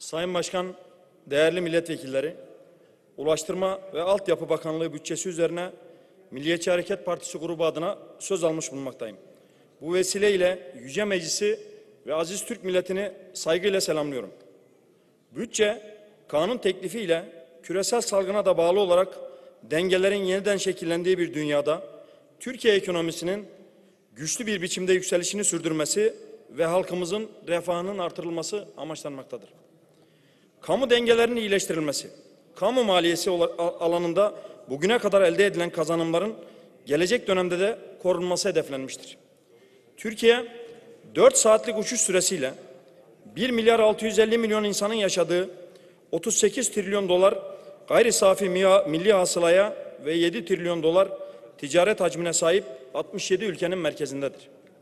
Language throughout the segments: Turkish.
Sayın Başkan, değerli milletvekilleri, Ulaştırma ve Altyapı Bakanlığı bütçesi üzerine Milliyetçi Hareket Partisi grubu adına söz almış bulunmaktayım. Bu vesileyle Yüce Meclisi ve aziz Türk milletini saygıyla selamlıyorum. Bütçe, kanun teklifiyle küresel salgına da bağlı olarak dengelerin yeniden şekillendiği bir dünyada Türkiye ekonomisinin güçlü bir biçimde yükselişini sürdürmesi ve halkımızın refahının artırılması amaçlanmaktadır. Kamu dengelerinin iyileştirilmesi, kamu maliyesi alanında bugüne kadar elde edilen kazanımların gelecek dönemde de korunması hedeflenmiştir. Türkiye, 4 saatlik uçuş süresiyle 1 milyar 650 milyon insanın yaşadığı 38 trilyon dolar gayri safi milli hasılaya ve 7 trilyon dolar ticaret hacmine sahip 67 ülkenin merkezindedir.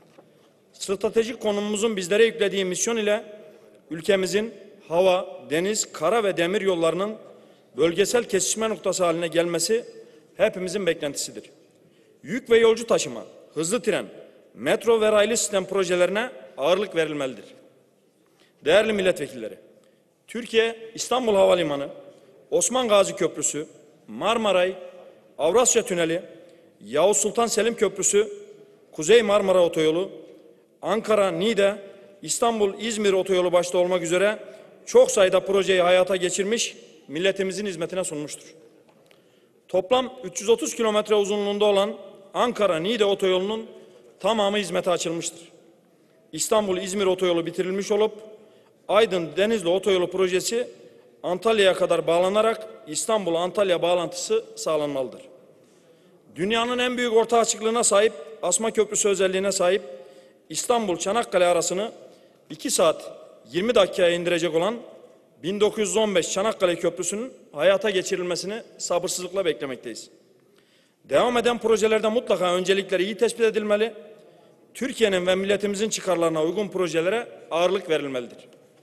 Stratejik konumumuzun bizlere yüklediği misyon ile ülkemizin hava, deniz, kara ve demir yollarının bölgesel kesişme noktası haline gelmesi hepimizin beklentisidir. Yük ve yolcu taşıma, hızlı tren, metro ve raylı sistem projelerine ağırlık verilmelidir. Değerli milletvekilleri, Türkiye İstanbul Havalimanı, Osman Gazi Köprüsü, Marmaray, Avrasya Tüneli, Yavuz Sultan Selim Köprüsü, Kuzey Marmara Otoyolu, Ankara-Niğde, İstanbul-İzmir Otoyolu başta olmak üzere çok sayıda projeyi hayata geçirmiş, milletimizin hizmetine sunmuştur. Toplam 330 kilometre uzunluğunda olan Ankara-Niğde Otoyolu'nun tamamı hizmete açılmıştır. İstanbul-İzmir Otoyolu bitirilmiş olup Aydın-Denizli Otoyolu projesi Antalya'ya kadar bağlanarak İstanbul-Antalya bağlantısı sağlanmalıdır. Dünyanın en büyük orta açıklığına sahip Asma Köprüsü özelliğine sahip İstanbul-Çanakkale arasını 2 saat 20 dakikaya indirecek olan 1915 Çanakkale Köprüsü'nün hayata geçirilmesini sabırsızlıkla beklemekteyiz. Devam eden projelerde mutlaka öncelikleri iyi tespit edilmeli, Türkiye'nin ve milletimizin çıkarlarına uygun projelere ağırlık verilmelidir.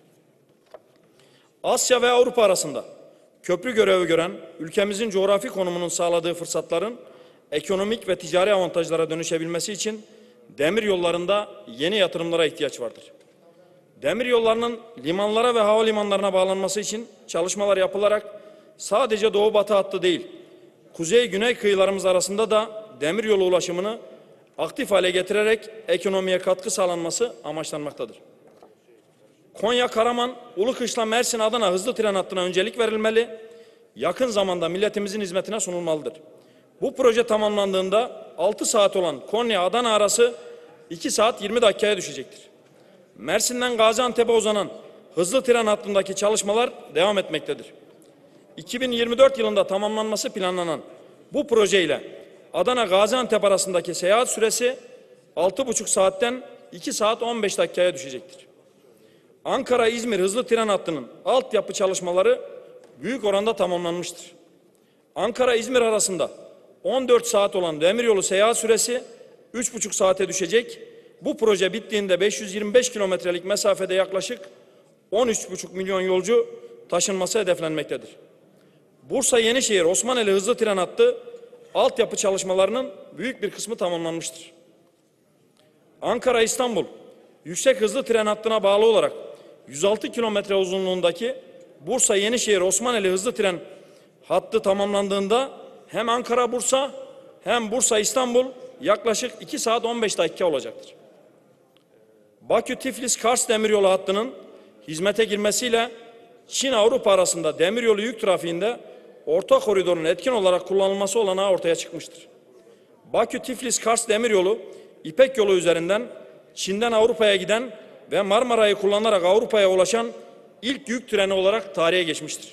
Asya ve Avrupa arasında köprü görevi gören ülkemizin coğrafi konumunun sağladığı fırsatların ekonomik ve ticari avantajlara dönüşebilmesi için demir yollarında yeni yatırımlara ihtiyaç vardır. Demir yollarının limanlara ve havalimanlarına bağlanması için çalışmalar yapılarak sadece doğu-batı hattı değil, kuzey-güney kıyılarımız arasında da demir yolu ulaşımını aktif hale getirerek ekonomiye katkı sağlanması amaçlanmaktadır. Konya-Karaman, Ulukışla, Mersin-Adana hızlı tren hattına öncelik verilmeli, yakın zamanda milletimizin hizmetine sunulmalıdır. Bu proje tamamlandığında 6 saat olan Konya-Adana arası 2 saat 20 dakikaya düşecektir. Mersin'den Gaziantep'e uzanan hızlı tren hattındaki çalışmalar devam etmektedir. 2024 yılında tamamlanması planlanan bu projeyle Adana-Gaziantep arasındaki seyahat süresi 6,5 saatten 2 saat 15 dakikaya düşecektir. Ankara-İzmir hızlı tren hattının altyapı çalışmaları büyük oranda tamamlanmıştır. Ankara-İzmir arasında 14 saat olan demiryolu seyahat süresi 3,5 saate düşecek. Bu proje bittiğinde 525 kilometrelik mesafede yaklaşık 13,5 milyon yolcu taşınması hedeflenmektedir. Bursa-Yenişehir Osmaneli hızlı tren hattı altyapı çalışmalarının büyük bir kısmı tamamlanmıştır. Ankara-İstanbul yüksek hızlı tren hattına bağlı olarak 106 kilometre uzunluğundaki Bursa-Yenişehir Osmaneli hızlı tren hattı tamamlandığında hem Ankara-Bursa hem Bursa-İstanbul yaklaşık 2 saat 15 dakika olacaktır. Bakü-Tiflis-Kars demiryolu hattının hizmete girmesiyle Çin-Avrupa arasında demiryolu yük trafiğinde orta koridorun etkin olarak kullanılması olanağı ortaya çıkmıştır. Bakü-Tiflis-Kars demiryolu İpek yolu üzerinden Çin'den Avrupa'ya giden ve Marmara'yı kullanarak Avrupa'ya ulaşan ilk yük treni olarak tarihe geçmiştir.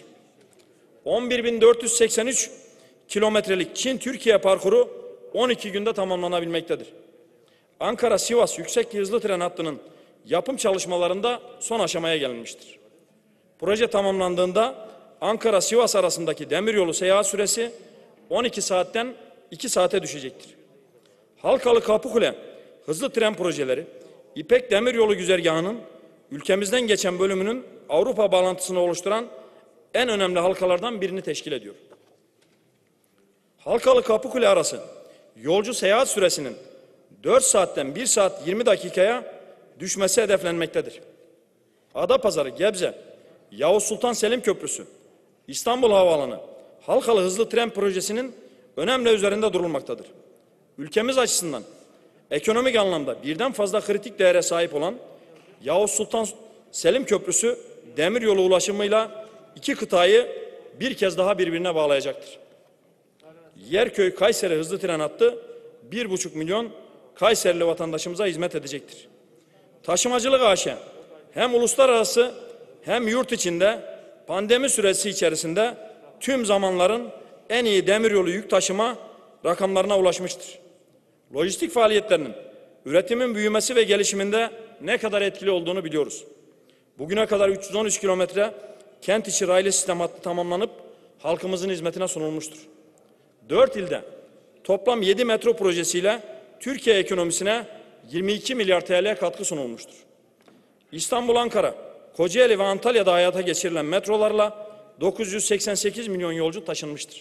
11.483 kilometrelik Çin-Türkiye parkuru 12 günde tamamlanabilmektedir. Ankara-Sivas yüksek hızlı tren hattının yapım çalışmalarında son aşamaya gelinmiştir. Proje tamamlandığında Ankara-Sivas arasındaki demiryolu seyahat süresi 12 saatten 2 saate düşecektir. Halkalı-Kapıkule hızlı tren projeleri İpek Demiryolu güzergahının ülkemizden geçen bölümünün Avrupa bağlantısını oluşturan en önemli halkalardan birini teşkil ediyor. Halkalı-Kapıkule arası yolcu seyahat süresinin 4 saatten 1 saat 20 dakikaya düşmesi hedeflenmektedir. Adapazarı, Gebze Yavuz Sultan Selim Köprüsü, İstanbul Havaalanı, Halkalı Hızlı Tren Projesi'nin önemli üzerinde durulmaktadır. Ülkemiz açısından ekonomik anlamda birden fazla kritik değere sahip olan Yavuz Sultan Selim Köprüsü demiryolu ulaşımıyla iki kıtayı bir kez daha birbirine bağlayacaktır. Yerköy-Kayseri hızlı tren hattı 1,5 milyon Kayserili vatandaşımıza hizmet edecektir. Taşımacılık AŞ hem uluslararası hem yurt içinde pandemi süresi içerisinde tüm zamanların en iyi demiryolu yük taşıma rakamlarına ulaşmıştır. Lojistik faaliyetlerinin üretimin büyümesi ve gelişiminde ne kadar etkili olduğunu biliyoruz. Bugüne kadar 313 kilometre kent içi raylı sistem hattı tamamlanıp halkımızın hizmetine sunulmuştur. 4 ilde toplam 7 metro projesiyle Türkiye ekonomisine 22 milyar TL katkı sunulmuştur. İstanbul, Ankara, Kocaeli ve Antalya'da hayata geçirilen metrolarla 988 milyon yolcu taşınmıştır.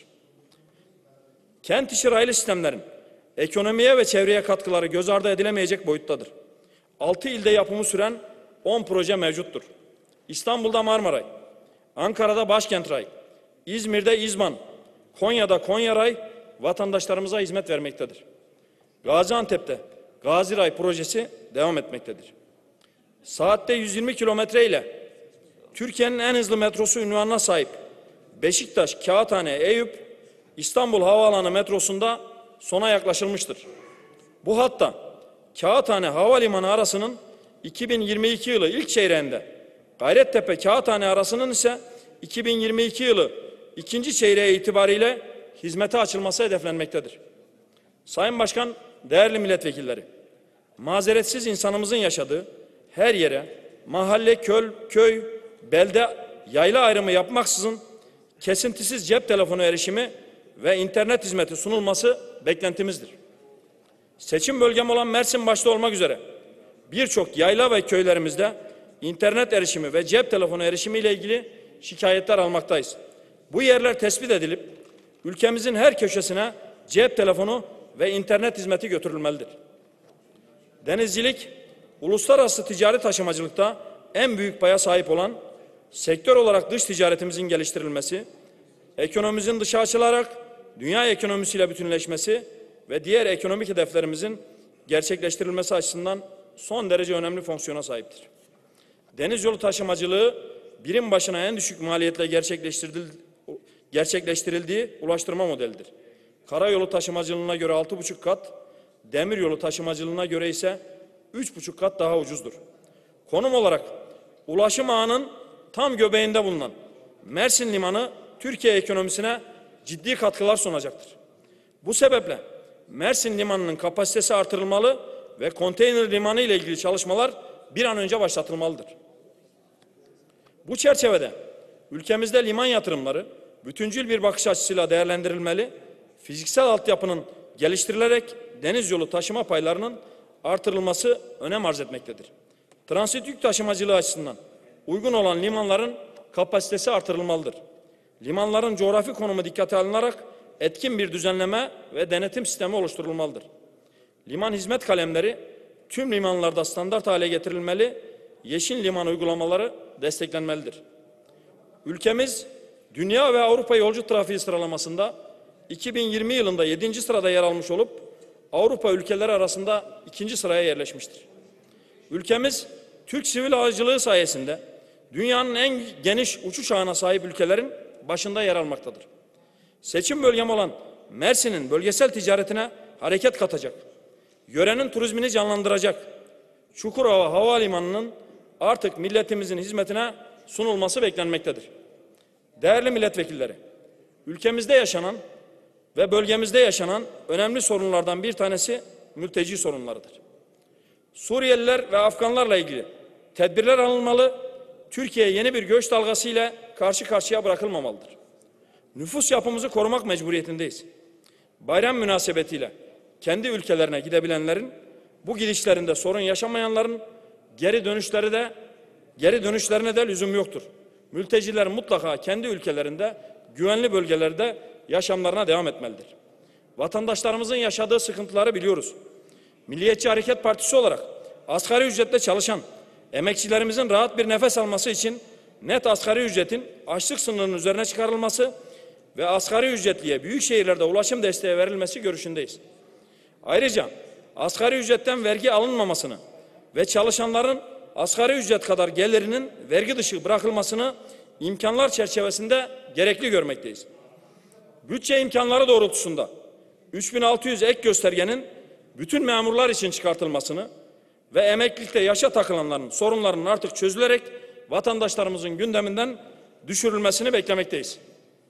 Kent içi raylı sistemlerin ekonomiye ve çevreye katkıları göz ardı edilemeyecek boyuttadır. 6 ilde yapımı süren 10 proje mevcuttur. İstanbul'da Marmaray, Ankara'da Başkent Ray, İzmir'de İzban, Konya'da Konya Ray vatandaşlarımıza hizmet vermektedir. Gaziantep'te Gazi Ray projesi devam etmektedir. Saatte 120 kilometre ile Türkiye'nin en hızlı metrosu unvanına sahip Beşiktaş, Kağıthane, Eyüp, İstanbul Havaalanı metrosunda sona yaklaşılmıştır. Bu hatta Kağıthane Havalimanı arasının 2022 yılı ilk çeyreğinde, Gayrettepe Kağıthane arasının ise 2022 yılı ikinci çeyreği itibariyle hizmete açılması hedeflenmektedir. Sayın Başkan, değerli milletvekilleri, mazeretsiz insanımızın yaşadığı her yere mahalle, köy, belde, yayla ayrımı yapmaksızın kesintisiz cep telefonu erişimi ve internet hizmeti sunulması beklentimizdir. Seçim bölgem olan Mersin başta olmak üzere birçok yayla ve köylerimizde internet erişimi ve cep telefonu erişimi ile ilgili şikayetler almaktayız. Bu yerler tespit edilip ülkemizin her köşesine cep telefonu ve internet hizmeti götürülmelidir. Denizcilik, uluslararası ticari taşımacılıkta en büyük paya sahip olan sektör olarak dış ticaretimizin geliştirilmesi, ekonomimizin dışa açılarak dünya ekonomisiyle bütünleşmesi ve diğer ekonomik hedeflerimizin gerçekleştirilmesi açısından son derece önemli fonksiyona sahiptir. Deniz yolu taşımacılığı birim başına en düşük maliyetle gerçekleştirildiği ulaştırma modelidir. Karayolu taşımacılığına göre 6,5 kat, demiryolu taşımacılığına göre ise 3,5 kat daha ucuzdur. Konum olarak ulaşım ağının tam göbeğinde bulunan Mersin Limanı Türkiye ekonomisine ciddi katkılar sunacaktır. Bu sebeple Mersin Limanı'nın kapasitesi artırılmalı ve konteyner limanı ile ilgili çalışmalar bir an önce başlatılmalıdır. Bu çerçevede ülkemizde liman yatırımları bütüncül bir bakış açısıyla değerlendirilmeli, fiziksel altyapının geliştirilerek deniz yolu taşıma paylarının artırılması önem arz etmektedir. Transit yük taşımacılığı açısından uygun olan limanların kapasitesi artırılmalıdır. Limanların coğrafi konumu dikkate alınarak etkin bir düzenleme ve denetim sistemi oluşturulmalıdır. Liman hizmet kalemleri tüm limanlarda standart hale getirilmeli, yeşil liman uygulamaları desteklenmelidir. Ülkemiz dünya ve Avrupa yolcu trafiği sıralamasında 2020 yılında 7. sırada yer almış olup Avrupa ülkeleri arasında 2. sıraya yerleşmiştir. Ülkemiz Türk sivil havacılığı sayesinde dünyanın en geniş uçuş ağına sahip ülkelerin başında yer almaktadır. Seçim bölgem olan Mersin'in bölgesel ticaretine hareket katacak, yörenin turizmini canlandıracak Çukurova Havalimanı'nın artık milletimizin hizmetine sunulması beklenmektedir. Değerli milletvekilleri, ülkemizde yaşanan ve bölgemizde yaşanan önemli sorunlardan bir tanesi mülteci sorunlarıdır. Suriyeliler ve Afganlarla ilgili tedbirler alınmalı, Türkiye yeni bir göç dalgası ile karşı karşıya bırakılmamalıdır. Nüfus yapımızı korumak mecburiyetindeyiz. Bayram münasebetiyle kendi ülkelerine gidebilenlerin, bu gidişlerinde sorun yaşamayanların geri dönüşlerine de lüzum yoktur. Mülteciler mutlaka kendi ülkelerinde, güvenli bölgelerde yaşamlarına devam etmelidir. Vatandaşlarımızın yaşadığı sıkıntıları biliyoruz. Milliyetçi Hareket Partisi olarak asgari ücretle çalışan emekçilerimizin rahat bir nefes alması için net asgari ücretin açlık sınırının üzerine çıkarılması ve asgari ücretliye büyük şehirlerde ulaşım desteği verilmesi görüşündeyiz. Ayrıca asgari ücretten vergi alınmamasını ve çalışanların asgari ücret kadar gelirinin vergi dışı bırakılmasını imkanlar çerçevesinde gerekli görmekteyiz. Bütçe imkanları doğrultusunda 3600 ek göstergenin bütün memurlar için çıkartılmasını ve emeklilikte yaşa takılanların sorunlarının artık çözülerek vatandaşlarımızın gündeminden düşürülmesini beklemekteyiz.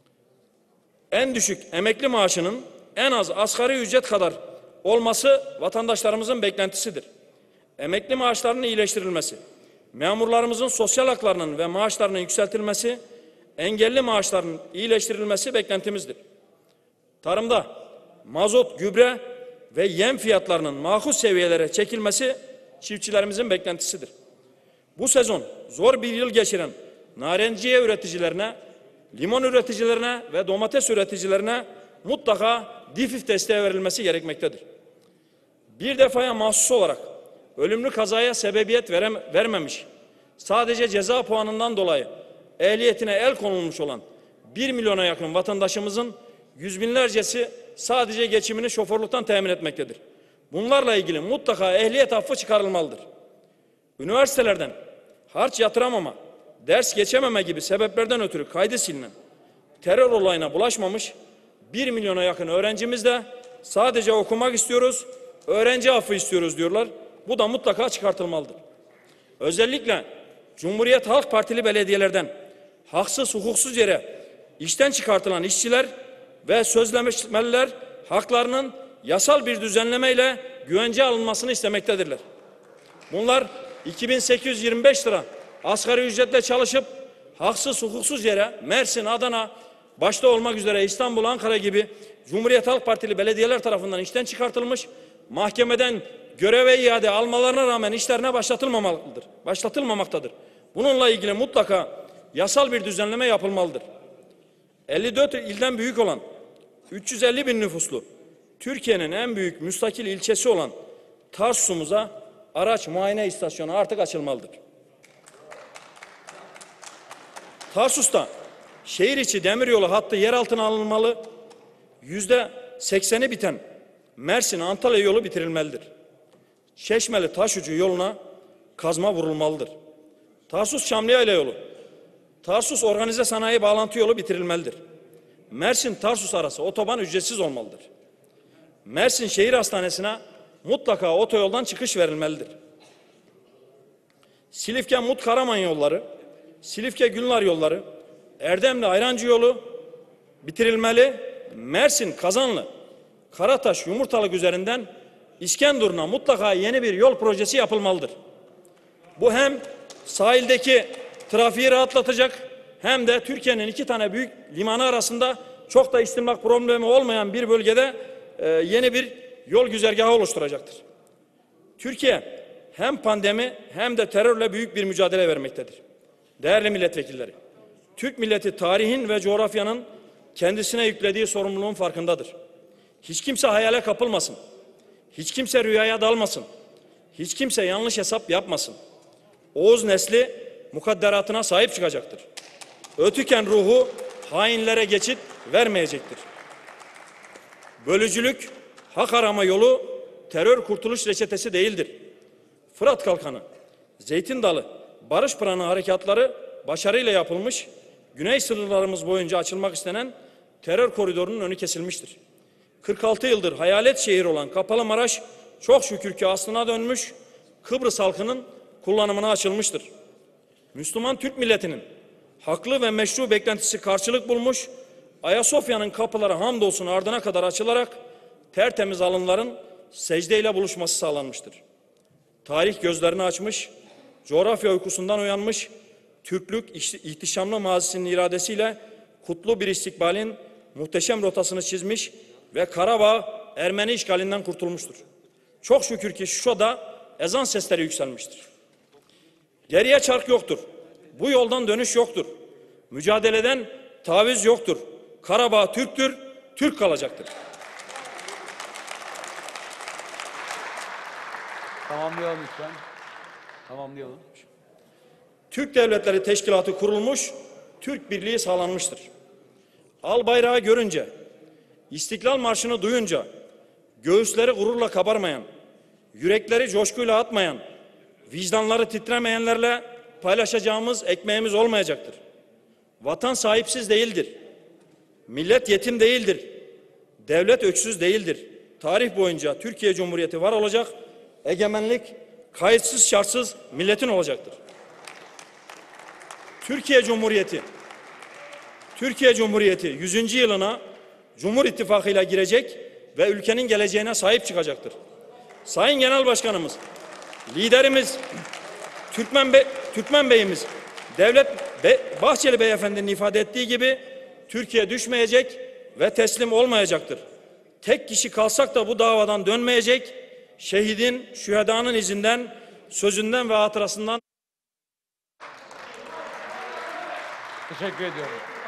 En düşük emekli maaşının en az asgari ücret kadar olması vatandaşlarımızın beklentisidir. Emekli maaşlarının iyileştirilmesi, memurlarımızın sosyal haklarının ve maaşlarının yükseltilmesi, engelli maaşlarının iyileştirilmesi beklentimizdir. Tarımda mazot, gübre ve yem fiyatlarının makul seviyelere çekilmesi çiftçilerimizin beklentisidir. Bu sezon zor bir yıl geçiren narenciye üreticilerine, limon üreticilerine ve domates üreticilerine mutlaka DİFİF desteği verilmesi gerekmektedir. Bir defaya mahsus olarak ölümlü kazaya sebebiyet vermemiş, sadece ceza puanından dolayı ehliyetine el konulmuş olan 1 milyona yakın vatandaşımızın yüz binlercesi sadece geçimini şoförlükten temin etmektedir. Bunlarla ilgili mutlaka ehliyet affı çıkarılmalıdır. Üniversitelerden harç yatıramama, ders geçememe gibi sebeplerden ötürü kaydı silinen, terör olayına bulaşmamış 1 milyona yakın öğrencimiz de sadece okumak istiyoruz, öğrenci affı istiyoruz diyorlar. Bu da mutlaka çıkartılmalıdır. Özellikle Cumhuriyet Halk Partili belediyelerden haksız, hukuksuz yere işten çıkartılan işçiler ve sözleşmeliler haklarının yasal bir düzenlemeyle güvence alınmasını istemektedirler. Bunlar 2825 lira asgari ücretle çalışıp haksız, hukuksuz yere Mersin, Adana başta olmak üzere İstanbul, Ankara gibi Cumhuriyet Halk Partili belediyeler tarafından işten çıkartılmış, mahkemeden göreve iade almalarına rağmen işlerine başlatılmamaktadır. Bununla ilgili mutlaka yasal bir düzenleme yapılmalıdır. 54 ilden büyük olan 350 bin nüfuslu Türkiye'nin en büyük müstakil ilçesi olan Tarsus'umuza araç muayene istasyonu artık açılmalıdır. Tarsus'ta şehir içi demiryolu hattı yer altına alınmalı, %80'i biten Mersin-Antalya yolu bitirilmelidir. Çeşmeli Taşucu yoluna kazma vurulmalıdır. Tarsus-Çamlıyayla yolu, Tarsus Organize Sanayi Bağlantı yolu bitirilmelidir. Mersin-Tarsus arası otoban ücretsiz olmalıdır. Mersin Şehir Hastanesi'ne mutlaka otoyoldan çıkış verilmelidir. Silifke-Mut-Karaman yolları, Silifke-Gülnar yolları, Erdemli-Ayrancı yolu bitirilmeli. Mersin-Kazanlı, Karataş-Yumurtalık üzerinden İskenderun'a mutlaka yeni bir yol projesi yapılmalıdır. Bu hem sahildeki trafiği rahatlatacak hem de Türkiye'nin iki tane büyük limanı arasında çok da istimlak problemi olmayan bir bölgede yeni bir yol güzergahı oluşturacaktır. Türkiye hem pandemi hem de terörle büyük bir mücadele vermektedir. Değerli milletvekilleri, Türk milleti tarihin ve coğrafyanın kendisine yüklediği sorumluluğun farkındadır. Hiç kimse hayale kapılmasın. Hiç kimse rüyaya dalmasın. Hiç kimse yanlış hesap yapmasın. Oğuz nesli mukadderatına sahip çıkacaktır. Ötüken ruhu hainlere geçit vermeyecektir. Bölücülük, hak arama yolu terör kurtuluş reçetesi değildir. Fırat Kalkanı, Zeytin Dalı, Barış Pınarı harekatları başarıyla yapılmış, güney sınırlarımız boyunca açılmak istenen terör koridorunun önü kesilmiştir. 46 yıldır hayalet şehir olan Kahramanmaraş çok şükür ki aslına dönmüş, Kıbrıs halkının kullanımına açılmıştır. Müslüman Türk milletinin haklı ve meşru beklentisi karşılık bulmuş, Ayasofya'nın kapıları hamdolsun ardına kadar açılarak tertemiz alınların secdeyle buluşması sağlanmıştır. Tarih gözlerini açmış, coğrafya uykusundan uyanmış, Türklük ihtişamlı mazisinin iradesiyle kutlu bir istikbalin muhteşem rotasını çizmiş ve Karabağ Ermeni işgalinden kurtulmuştur. Çok şükür ki Şuşa'da ezan sesleri yükselmiştir. Geriye çark yoktur. Bu yoldan dönüş yoktur. Mücadeleden taviz yoktur. Karabağ Türktür, Türk kalacaktır. Tamamlayalım lütfen. Tamamlayalım. Türk Devletleri Teşkilatı kurulmuş, Türk Birliği sağlanmıştır. Al bayrağı görünce, İstiklal Marşı'nı duyunca, göğüsleri gururla kabarmayan, yürekleri coşkuyla atmayan, vicdanları titremeyenlerle paylaşacağımız ekmeğimiz olmayacaktır. Vatan sahipsiz değildir. Millet yetim değildir. Devlet öksüz değildir. Tarih boyunca Türkiye Cumhuriyeti var olacak, egemenlik kayıtsız şartsız milletin olacaktır. Türkiye Cumhuriyeti 100. yılına Cumhur İttifakı ile girecek ve ülkenin geleceğine sahip çıkacaktır. Sayın Genel Başkanımız, liderimiz Türkmen Bey'imiz Bahçeli Beyefendi'nin ifade ettiği gibi Türkiye düşmeyecek ve teslim olmayacaktır. Tek kişi kalsak da bu davadan dönmeyecek, şehidin, şühedanın izinden, sözünden ve hatırasından. Teşekkür ediyorum.